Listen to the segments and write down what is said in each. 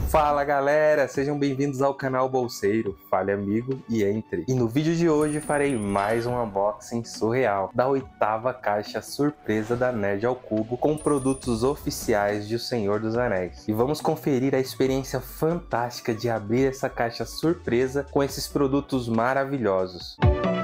Fala galera, sejam bem-vindos ao canal Bolseiro, fale amigo e entre. E no vídeo de hoje farei mais um unboxing surreal da 8ª caixa surpresa da Nerd ao Cubo com produtos oficiais de O Senhor dos Anéis. E vamos conferir a experiência fantástica de abrir essa caixa surpresa com esses produtos maravilhosos.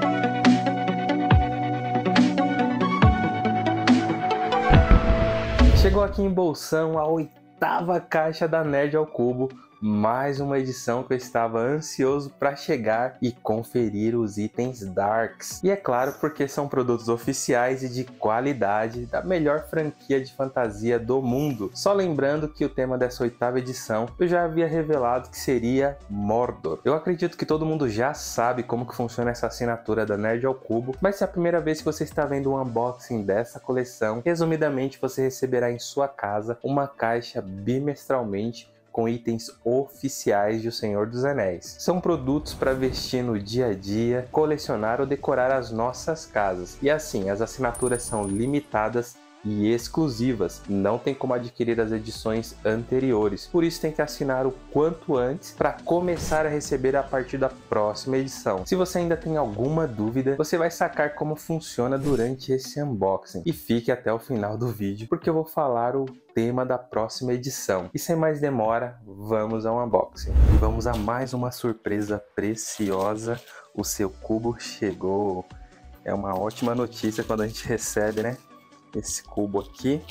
Chegou aqui em bolsão a 8ª caixa da Nerd ao Cubo, mais uma edição que eu estava ansioso para chegar e conferir os itens Darks. E é claro, porque são produtos oficiais e de qualidade da melhor franquia de fantasia do mundo. Só lembrando que o tema dessa 8ª edição eu já havia revelado que seria Mordor. Eu acredito que todo mundo já sabe como que funciona essa assinatura da Nerd ao Cubo, mas se é a primeira vez que você está vendo um unboxing dessa coleção, resumidamente você receberá em sua casa uma caixa bimestralmente com itens oficiais de O Senhor dos Anéis. São produtos para vestir no dia a dia, colecionar ou decorar as nossas casas. E assim, as assinaturas são limitadas e exclusivas, não tem como adquirir as edições anteriores, por isso tem que assinar o quanto antes para começar a receber a partir da próxima edição. Se você ainda tem alguma dúvida, você vai sacar como funciona durante esse unboxing e fique até o final do vídeo, porque eu vou falar o tema da próxima edição. E sem mais demora, vamos ao unboxing. E vamos a mais uma surpresa preciosa. O seu cubo chegou. É uma ótima notícia quando a gente recebe, né? Esse cubo aqui,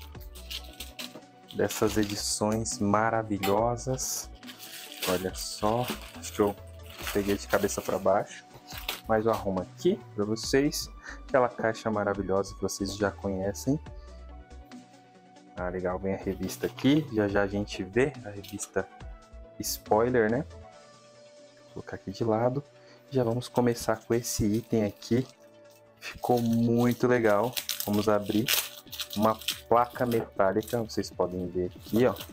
dessas edições maravilhosas. Olha só, acho que eu peguei de cabeça para baixo, mas eu arrumo aqui para vocês. Aquela caixa maravilhosa que vocês já conhecem. Ah, legal, vem a revista aqui, já já a gente vê a revista spoiler, né? Vou colocar aqui de lado. Já vamos começar com esse item aqui. Ficou muito legal. Vamos abrir uma placa metálica, vocês podem ver aqui, ó.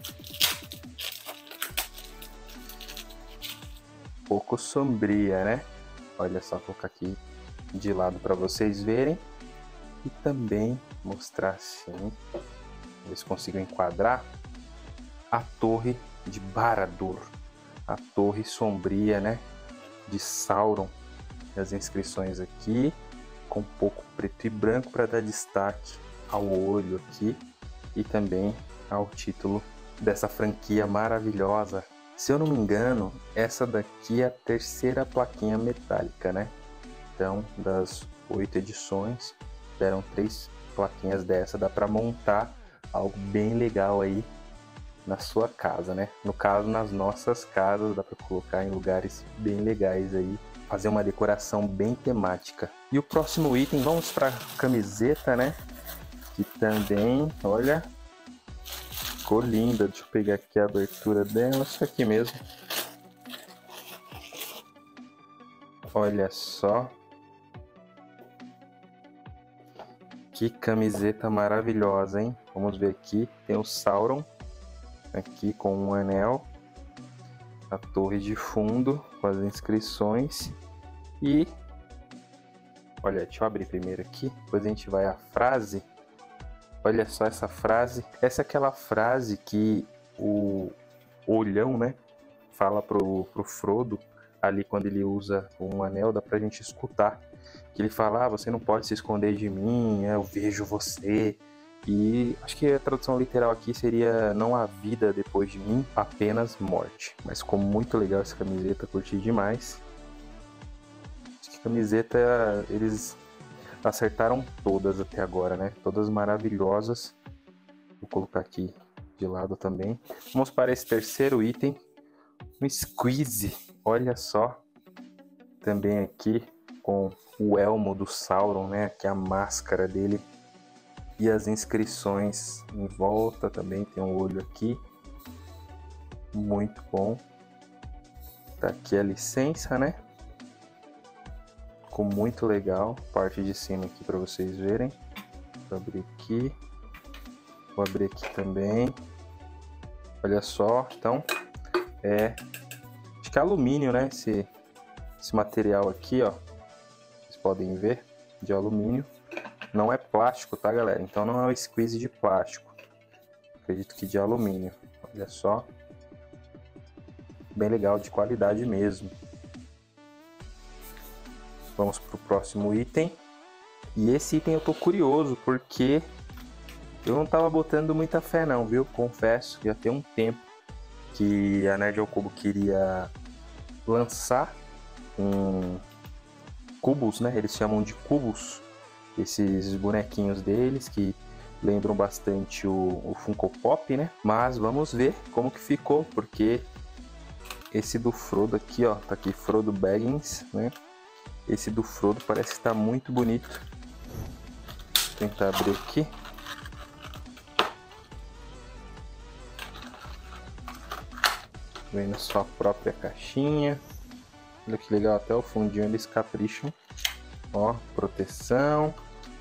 Um pouco sombria, né? Olha só, vou colocar aqui de lado para vocês verem. E também mostrar assim, ver se consigo enquadrar, a torre de Barad-dûr. A torre sombria, né? De Sauron. E as inscrições aqui, com um pouco preto e branco para dar destaque ao olho aqui e também ao título dessa franquia maravilhosa. Se eu não me engano, essa daqui é a 3ª plaquinha metálica, né? Então, das 8 edições, deram 3 plaquinhas dessa, dá para montar algo bem legal aí na sua casa, né? No caso, nas nossas casas, dá para colocar em lugares bem legais aí, fazer uma decoração bem temática. E o próximo item, vamos para a camiseta, né? Que também, olha, ficou linda. Deixa eu pegar aqui a abertura dela, isso aqui mesmo. Olha só. Que camiseta maravilhosa, hein? Vamos ver aqui, tem o Sauron aqui com um anel. A torre de fundo com as inscrições e olha, deixa eu abrir primeiro aqui, depois a gente vai à frase. Olha só essa frase, essa é aquela frase que o olhão, né, fala pro Frodo ali quando ele usa um anel, dá pra gente escutar que ele fala: ah, você não pode se esconder de mim, eu vejo você. E acho que a tradução literal aqui seria: não há vida depois de mim, apenas morte. Mas ficou muito legal essa camiseta, curti demais. Acho que a camiseta, eles acertaram todas até agora, né? Todas maravilhosas. Vou colocar aqui de lado também. Vamos para esse terceiro item. Um squeeze, olha só. Também aqui com o elmo do Sauron, né? Aqui a máscara dele. E as inscrições em volta também, tem um olho aqui. Muito bom. Tá aqui a licença, né? Ficou muito legal. Parte de cima aqui para vocês verem. Vou abrir aqui. Vou abrir aqui também. Olha só, então acho que é alumínio, né? Esse material aqui, ó. Vocês podem ver, de alumínio. Não é plástico, tá, galera? Então não é um squeeze de plástico. Acredito que de alumínio. Olha só. bem legal, de qualidade mesmo. Vamos para o próximo item. E esse item eu tô curioso, porque eu não tava botando muita fé não, viu? Confesso que já tem um tempo que a Nerd ao Cubo queria lançar cubos, né? Eles chamam de cubos, esses bonequinhos deles que lembram bastante o Funko Pop, né? Mas vamos ver como que ficou, porque esse do Frodo aqui, ó, tá aqui Frodo Baggins, né? Esse do Frodo parece que tá muito bonito. Vou tentar abrir aqui. Vem na sua própria caixinha. Olha que legal, até o fundinho eles capricham. Ó, proteção.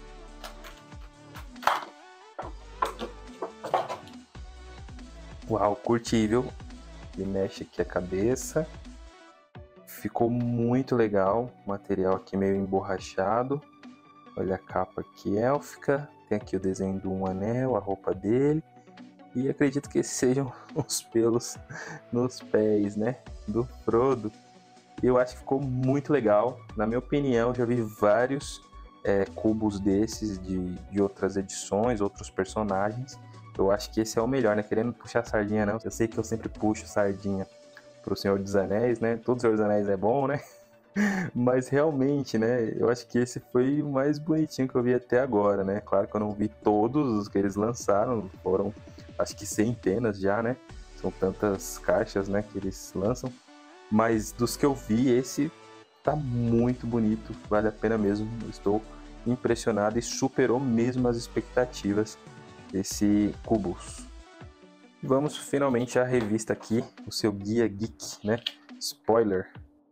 Uau, curti, viu? Ele mexe aqui a cabeça. Ficou muito legal. Material aqui meio emborrachado. Olha a capa aqui élfica. Tem aqui o desenho de um anel, a roupa dele. E acredito que esses sejam os pelos nos pés, né? Do Frodo. Eu acho que ficou muito legal. Na minha opinião, já vi vários cubos desses de outras edições, outros personagens. Eu acho que esse é o melhor, né? Querendo puxar sardinha, não. Eu sei que eu sempre puxo sardinha pro Senhor dos Anéis, né? Todo Senhor dos Anéis é bom, né? Mas realmente, né? Eu acho que esse foi o mais bonitinho que eu vi até agora, né? Claro que eu não vi todos os que eles lançaram. Foram, acho que centenas já, né? São tantas caixas, né? Que eles lançam. Mas dos que eu vi, esse tá muito bonito, vale a pena mesmo. Eu estou impressionado e superou mesmo as expectativas desse Cubos. Vamos finalmente à revista aqui, o seu Guia Geek, né? Spoiler.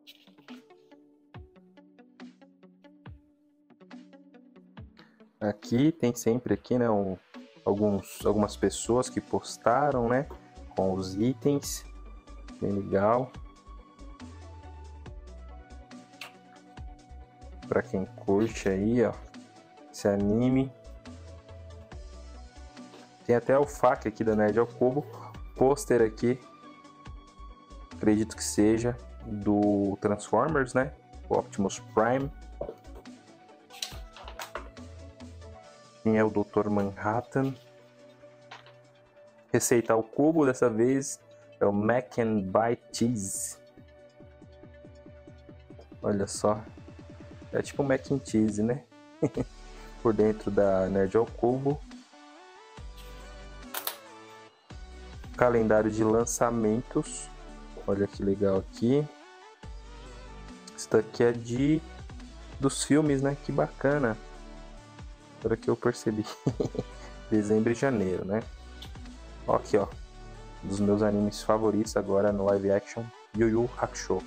Aqui tem sempre aqui, né? Algumas pessoas que postaram, né? Com os itens, bem legal. Para quem curte aí, ó, esse anime. Tem até o FAQ aqui da Nerd ao Cubo. Pôster aqui, acredito que seja do Transformers, né? O Optimus Prime. Quem é o Dr. Manhattan? Receita ao cubo, dessa vez é o Mac and By Cheese. Olha só. É tipo um mac and cheese, né? Por dentro da Nerd ao Cubo. Calendário de lançamentos. Olha que legal aqui. Isso daqui é dos filmes, né? Que bacana. Agora que eu percebi. Dezembro e janeiro, né? Ó, aqui, ó. Um dos meus animes favoritos agora no live action, Yu Yu Hakusho.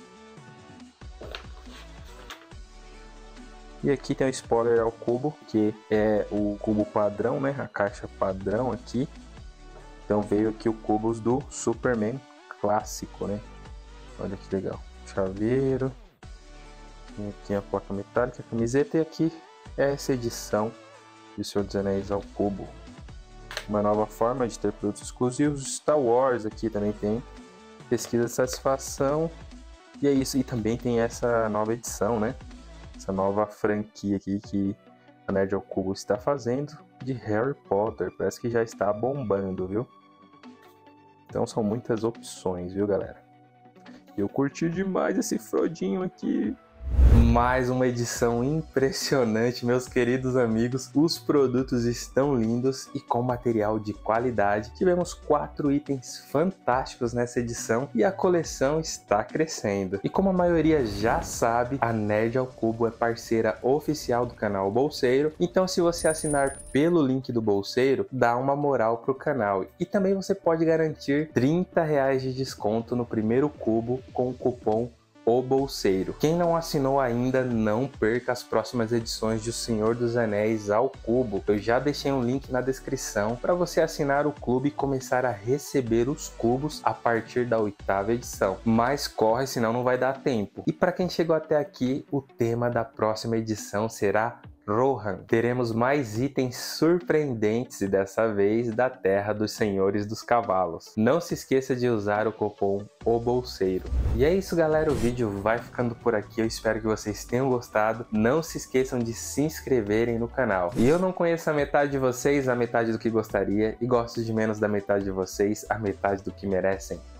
E aqui tem um spoiler ao cubo, que é o cubo padrão, né? A caixa padrão aqui. Então veio aqui o cubos do Superman clássico, né? Olha que legal. Chaveiro. Tem aqui a placa metálica, a camiseta. E aqui é essa edição de Senhor dos Anéis ao cubo. Uma nova forma de ter produtos exclusivos. Star Wars aqui também tem. Pesquisa de satisfação. E é isso. E também tem essa nova edição, né? Essa nova franquia aqui que a Nerd ao Cubo está fazendo de Harry Potter. Parece que já está bombando, viu? Então são muitas opções, viu, galera? Eu curti demais esse Frodinho aqui. Mais uma edição impressionante, meus queridos amigos. Os produtos estão lindos e com material de qualidade. Tivemos 4 itens fantásticos nessa edição e a coleção está crescendo. E como a maioria já sabe, a Nerd ao Cubo é parceira oficial do canal Bolseiro. Então se você assinar pelo link do Bolseiro, dá uma moral pro canal. E também você pode garantir R$30 de desconto no primeiro cubo com o cupom O Bolseiro. Quem não assinou ainda, não perca as próximas edições de O Senhor dos Anéis ao Cubo. Eu já deixei um link na descrição para você assinar o clube e começar a receber os cubos a partir da 8ª edição. Mas corre, senão não vai dar tempo. E para quem chegou até aqui, o tema da próxima edição será Rohan, teremos mais itens surpreendentes e dessa vez da terra dos senhores dos cavalos. Não se esqueça de usar o cupom O Bolseiro. E é isso, galera, o vídeo vai ficando por aqui, eu espero que vocês tenham gostado. Não se esqueçam de se inscreverem no canal. E eu não conheço a metade de vocês, a metade do que gostaria, e gosto de menos da metade de vocês, a metade do que merecem.